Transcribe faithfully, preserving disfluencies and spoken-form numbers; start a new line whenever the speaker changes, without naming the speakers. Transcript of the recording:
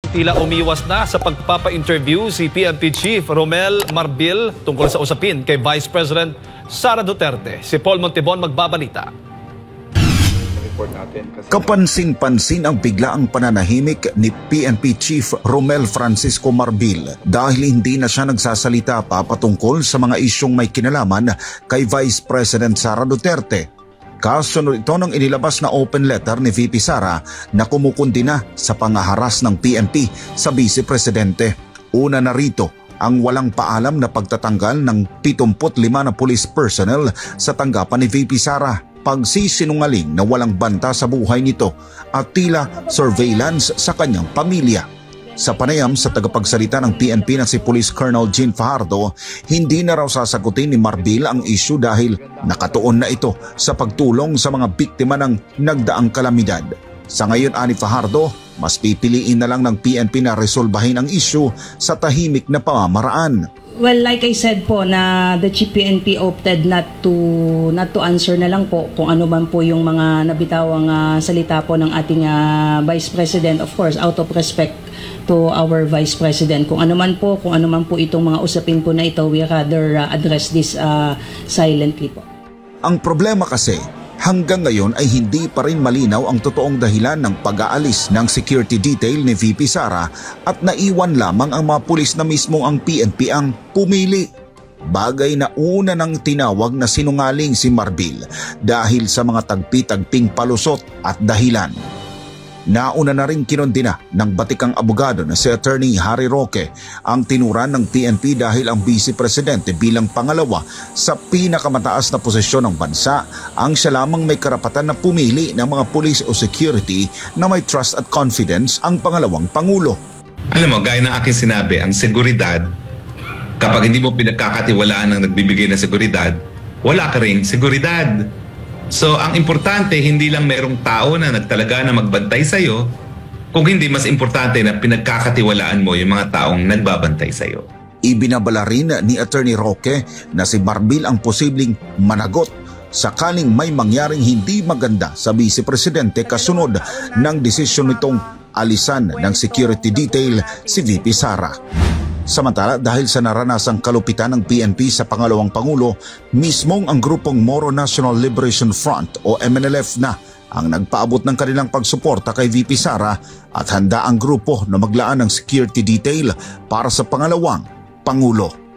Tila umiwas na sa pagpapa-interview si P N P Chief Romel Marbil tungkol sa usapin kay Vice President Sara Duterte. Si Paul Montibon magbabalita.
Kapansin-pansin ang biglaang pananahimik ni P N P Chief Romel Francisco Marbil dahil hindi na siya nagsasalita pa patungkol sa mga isyong may kinalaman kay Vice President Sara Duterte. Kasunod ito ng inilabas na open letter ni V P Sara na kumukundina sa pangaharas ng P N P sa Vice Presidente. Una na rito ang walang paalam na pagtatanggal ng pitumpu't lima na police personnel sa tanggapan ni V P Sara. Pagsisinungaling na walang banta sa buhay nito at tila surveillance sa kanyang pamilya. Sa panayam sa tagapagsalita ng P N P na si Police Colonel Jean Fajardo, hindi na raw sasagutin ni Marbil ang issue dahil nakatuon na ito sa pagtulong sa mga biktima ng nagdaang kalamidad. Sa ngayon, ani Fajardo, mas pipiliin na lang ng P N P na resolbahin ang issue sa tahimik na pamamaraan.
Well, like I said po na the Chief P N P opted not to not to answer na lang po kung ano man po yung mga nabitawang uh, salita po ng ating uh, Vice President, of course out of respect to our Vice President. Kung ano man po, kung ano man po itong mga usapin po na ito, we rather uh, address this uh, silently po.
Ang problema kasi, hanggang ngayon ay hindi pa rin malinaw ang totoong dahilan ng pag-aalis ng security detail ni V P Sara at naiwan lamang ang mga pulis na mismo ang P N P ang pumili. Bagay na una nang tinawag na sinungaling si Marbil dahil sa mga tagpi-tagping palusot at dahilan. Nauna na rin kinondina ng batikang abogado na si Attorney Harry Roque ang tinuran ng P N P dahil ang Vice Presidente bilang pangalawa sa pinakamataas na posisyon ng bansa ang siya lamang may karapatan na pumili ng mga police o security na may trust at confidence ang pangalawang Pangulo.
Alam mo, gaya ng aking sinabi, ang seguridad, kapag hindi mo pinagkakatiwalaan ang nagbibigay ng seguridad, wala ka rin seguridad. So, ang importante, hindi lang merong tao na nagtalaga na magbantay sa'yo, kung hindi mas importante na pinagkakatiwalaan mo yung mga taong nagbabantay sa'yo.
Ibinabala rin ni Attorney Roque na si Marbil ang posibleng managot sakaling may mangyaring hindi maganda sa Vice Presidente kasunod ng desisyon nitong alisan ng security detail si V P Sara. Samantala, dahil sa naranasang kalupitan ng P N P sa pangalawang Pangulo, mismong ang grupong Moro National Liberation Front o M N L F na ang nagpaabot ng kanilang pagsuporta kay V P Sara at handa ang grupo na maglaan ng security detail para sa pangalawang Pangulo.